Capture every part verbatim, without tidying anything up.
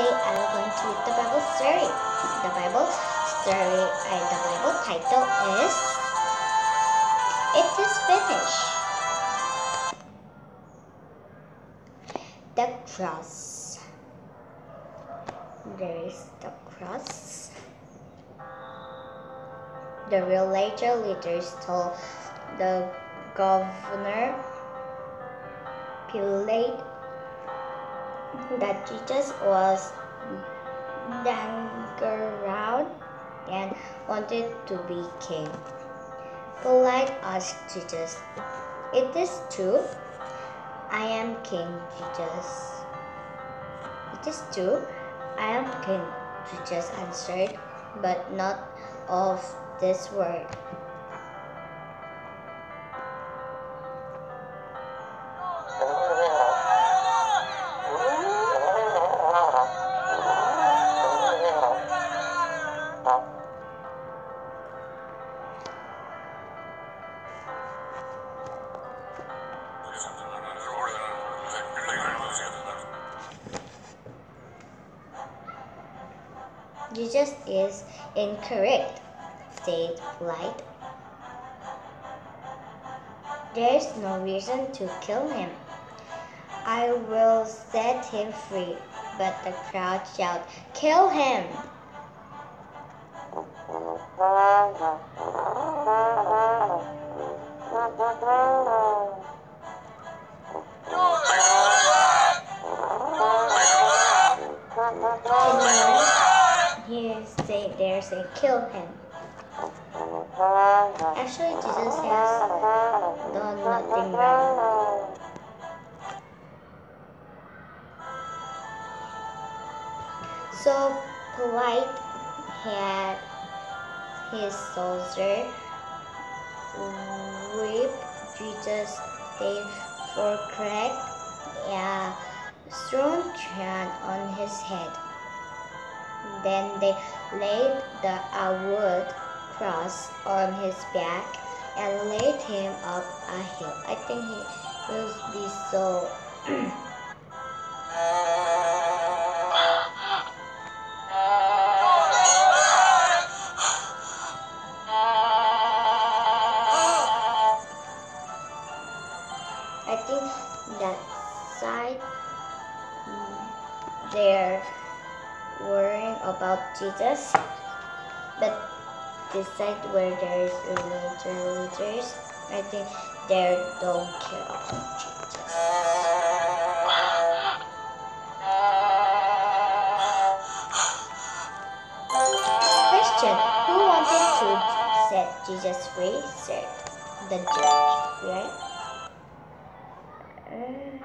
today I'm going to read the Bible story. The Bible story, uh, the Bible title is It is Finished. The cross. There is the cross. The religious leaders told the governor Pilate that Jesus was dangling around and wanted to be king. Pilate asked Jesus, "It is true? I am King Jesus." "It is true, I am King," Jesus answered, "but not of this world." "Jesus is incorrect," said Pilate. "There is no reason to kill him. I will set him free." But the crowd shouted, "Kill him!" He say there say kill him. Actually, Jesus has done nothing wrong. So Pilate had his soldier whip Jesus they for crack a strong crown on his head. Then they laid the a wood cross on his back and laid him up a hill. I think he will be so I think that side they're worrying about Jesus, but this side where there is religious leaders, I think they don't care about Jesus. Question: Who wanted to set Jesus free? Said the judge, right? Uh,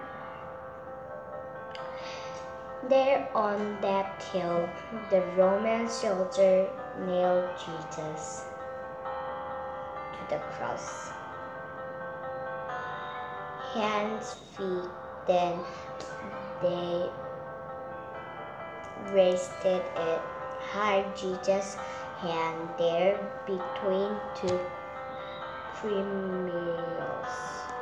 There on that hill, the Roman soldier nailed Jesus to the cross. Hands, feet, then they raised it high Jesus' hand there between two criminals.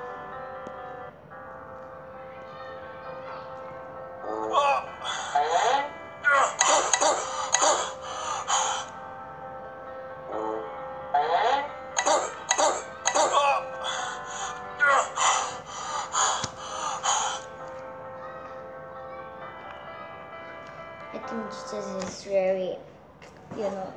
I think Jesus is very, you know,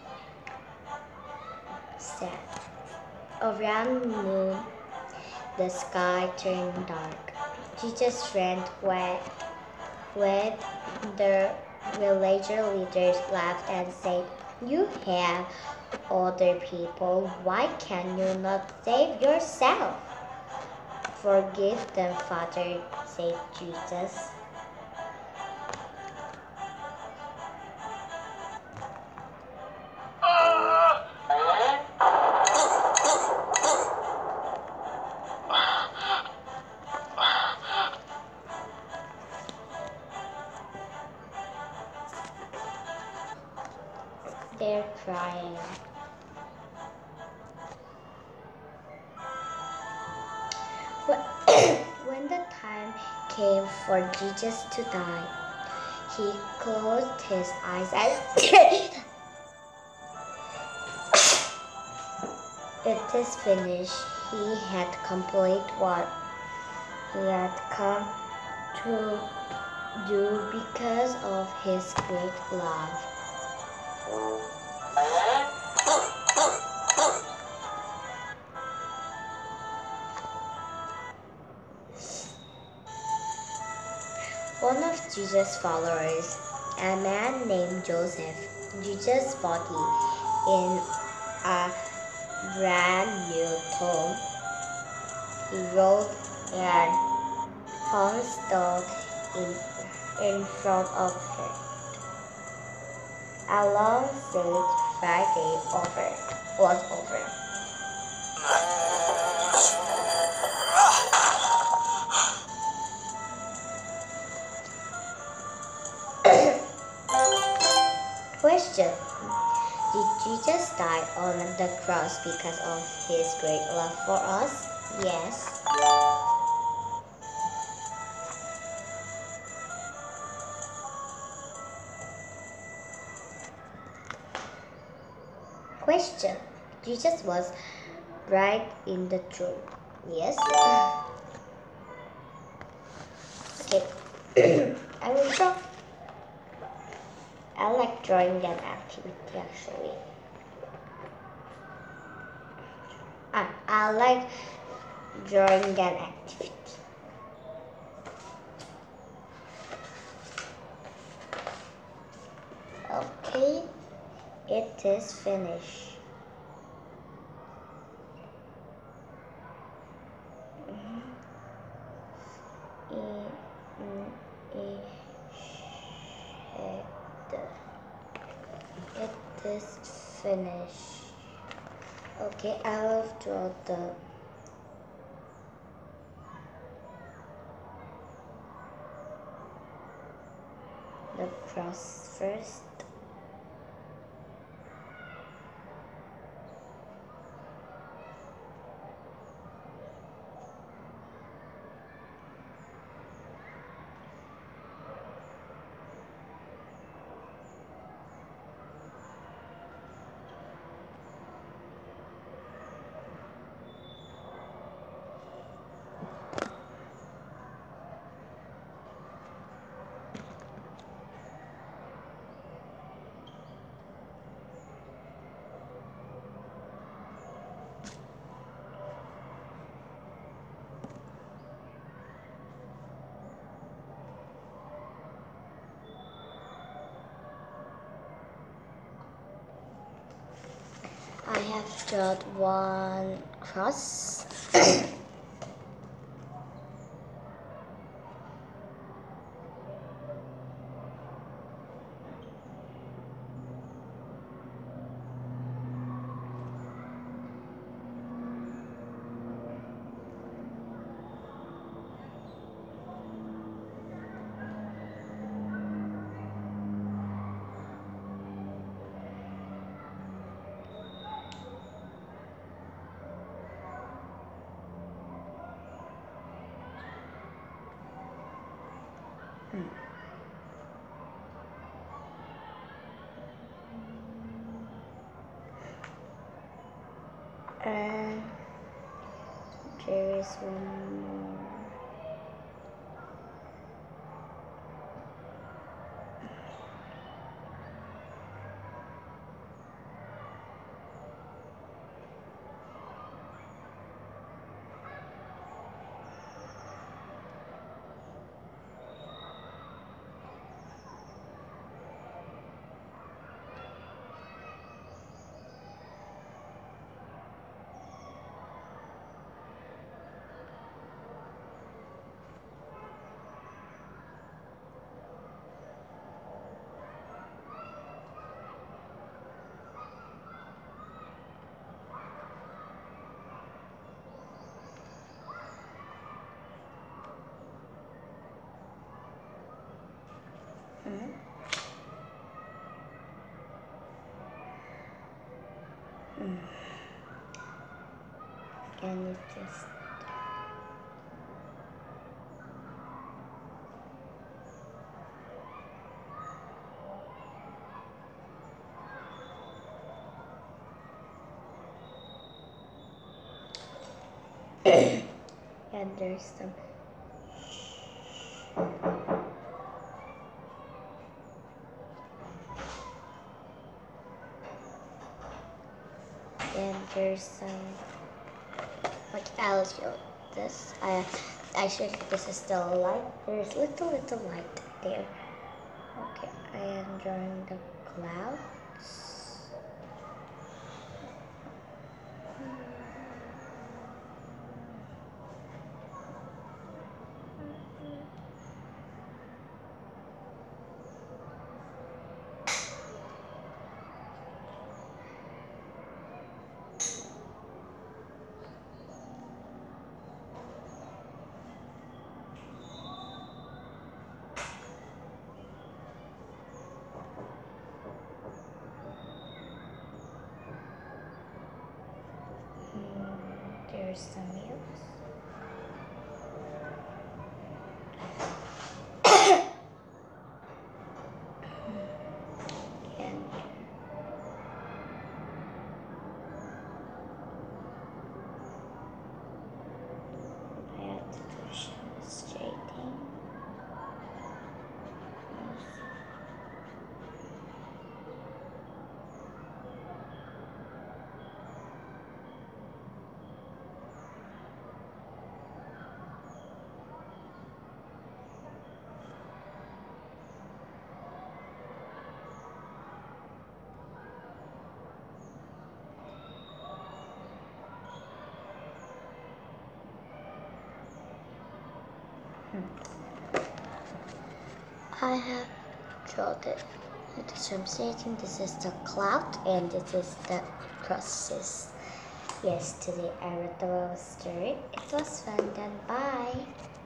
sad. Around noon, the sky turned dark. Jesus ran wet, with the religious leaders laughed and said, "You have other people. Why can you not save yourself?" "Forgive them, Father," said Jesus. They're crying. When the time came for Jesus to die, He closed his eyes and it is finished. He had completed what he had come to do because of his great love. One of Jesus' followers, a man named Joseph, Jesus' body in a brand new tomb. He rolled a tombstone in, in front of her. A long said Friday over was over. Question: did Jesus die on the cross because of his great love for us? Yes. Question: Jesus was buried in the tomb? Yes. Okay. I will draw. I like drawing that activity actually. Ah, I like drawing that activity. Okay, it is finished. It is finished. Okay, I will draw the the cross first. I have drawn one cross. And there is one more. Mm-hmm. Mm. And it just And there's some and there's some like I'll show this. I I should this is still a light. There's little little light there. Okay, I am drawing the clouds. There's some wheels. And I have to do some straighting. I have drawn it. It is from Satan. This is the cloud, and this is the crosses. Yes, today I wrote the story. It was fun. Then bye.